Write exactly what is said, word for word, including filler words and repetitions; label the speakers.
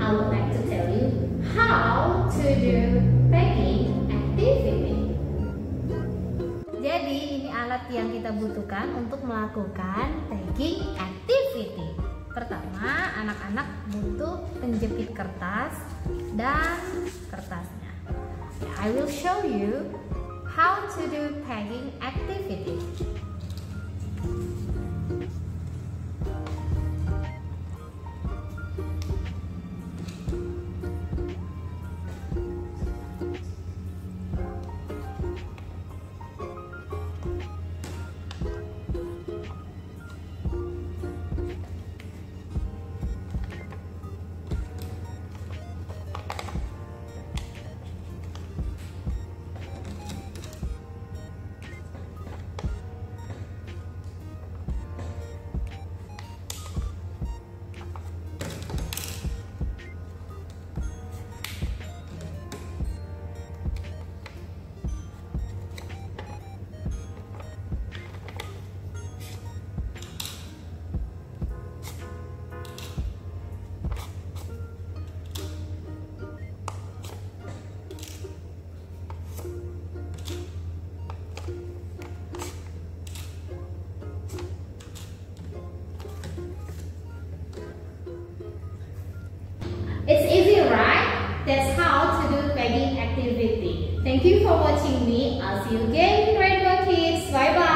Speaker 1: I would like to tell you how to do packing activity. Jadi ini alat yang kita butuhkan untuk melakukan packing activity. Pertama, anak-anak butuh penjepit kertas dan kertasnya. I will show you how to do packing activity. It's easy, right? That's how to do packing activity. Thank you for watching me. I'll see you again, Rainbow Kids. Bye bye.